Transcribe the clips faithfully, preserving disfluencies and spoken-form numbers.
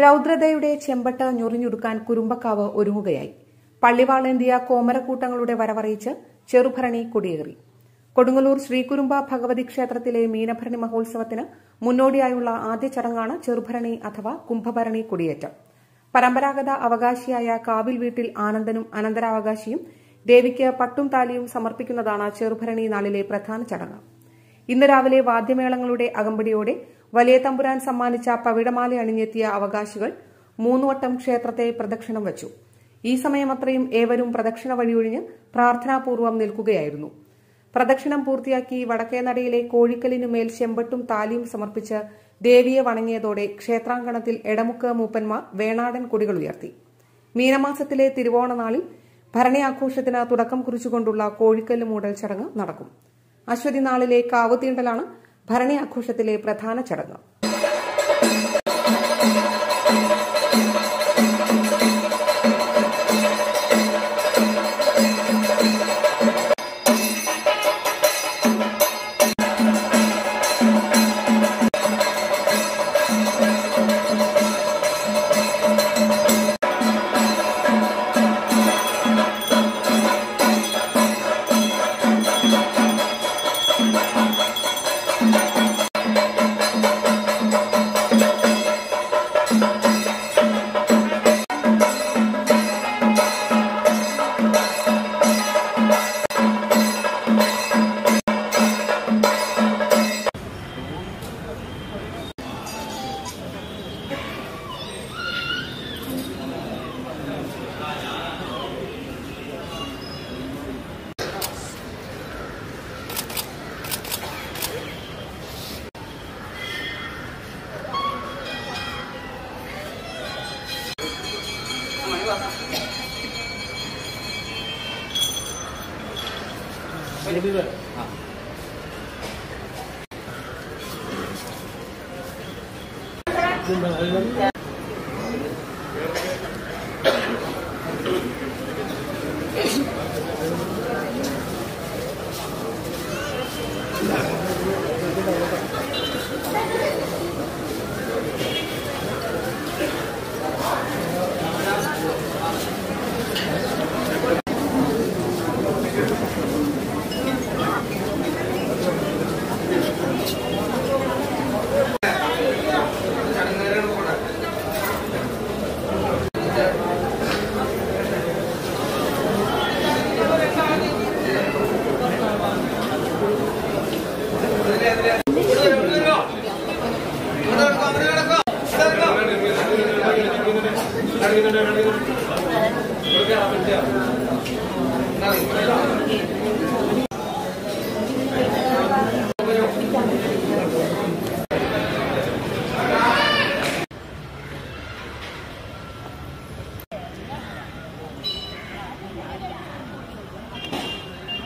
രൗദ്രതയുടെ ചെമ്പട്ട ഞൊറിഞ്ഞുടുക്കാൻ കുരുമ്പക്കാവ് ഒരുങ്ങുകയായി. പള്ളിവാളേന്തിയ കോമരക്കൂട്ടങ്ങളുടെ വരവറിയിച്ച് ചെറുഭരണി കൊടിയേറി. കൊടുങ്ങല്ലൂർ ശ്രീകുരുമ്പ ഭഗവതി ക്ഷേത്രത്തിലെ മീനഭരണി മഹോത്സവത്തിന് മുന്നോടിയായുള്ള ആദ്യ ചടങ്ങാണ് ചെറുഭരണി അഥവാ കുംഭഭരണി കൊടിയേറ്റം. പരമ്പരാഗത അവകാശിയായ കാവിൽ വീട്ടിൽ ആനന്ദനും അനന്തരാവകാശിയും ദേവിക്ക് പട്ടും താലിയും സമർപ്പിക്കുന്നതാണ് ചെറുഭരണി നാളിലെ പ്രധാന ചടങ്ങ്. ഇന്ന് രാവിലെ വാദ്യമേളങ്ങളുടെ അകമ്പടിയോടെ വലിയ തമ്പുരാൻ സമ്മാനിച്ച പവിഴമാല അണിഞ്ഞെത്തിയ അവകാശികൾ മൂന്നുവട്ടം ക്ഷേത്രത്തെ പ്രദക്ഷിണം വച്ചു. ഈ സമയമത്രയും ഏവരും പ്രദക്ഷിണ വഴിയൊഴിഞ്ഞ് പ്രാർത്ഥനാപൂർവ്വം നിൽക്കുകയായിരുന്നു. പ്രദക്ഷിണം പൂർത്തിയാക്കി വടക്കേനടയിലെ കോഴിക്കലിനുമേൽ ചെമ്പട്ടും താലിയും സമർപ്പിച്ച് ദേവിയെ വണങ്ങിയതോടെ ക്ഷേത്രാങ്കണത്തിൽ എടമുക്ക് മൂപ്പന്മാർ വേണാടൻ കൊടികൾ ഉയർത്തി. മീനമാസത്തിലെ തിരുവോണനാളിൽ ഭരണി-ആഘോഷത്തിന് തുടക്കം കുറിച്ചുകൊണ്ടുള്ള കോഴിക്കല്ല് മൂടൽ ചടങ്ങ് നടക്കും. അശ്വതി നാളിലെ കാവ് തീണ്ടലാണ് ഭരണി-ആഘോഷത്തിലെ പ്രധാന ചടങ്ങ്.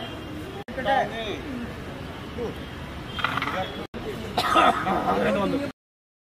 അങ്ങനെ വന്നു.